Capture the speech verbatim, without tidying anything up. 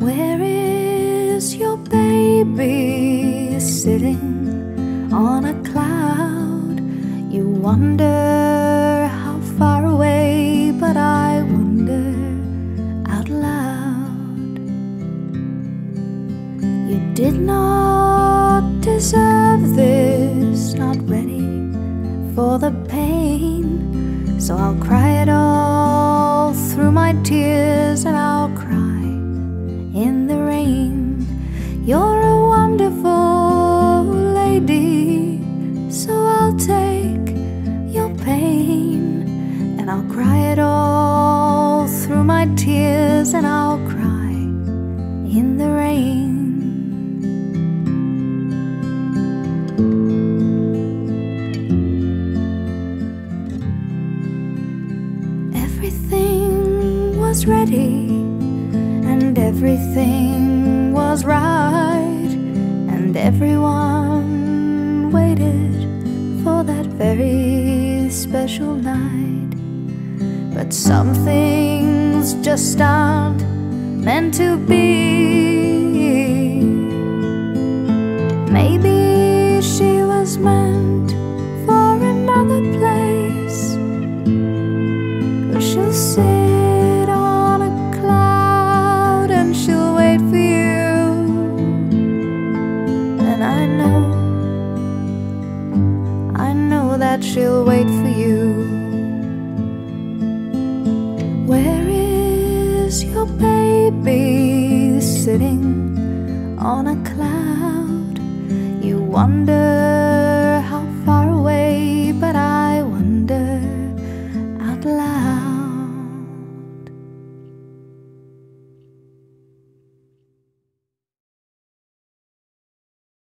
Where is your baby sitting on a cloud? You wonder how far away, but I wonder out loud. You did not deserve this, not ready for the pain. So I'll cry it all through my tears, and I'll cry in the rain. You're a wonderful lady, so I'll take your pain, and I'll cry it all through my tears, and I'll cry in the rain. Everything was ready, and everything was right, and everyone waited for that very special night. But some things just aren't meant to be. Maybe she was meant for another place, where she'll sit on a cloud and she'll wait for you. And I know, I know that she'll wait for you. Where is your baby sitting on a cloud? You wonder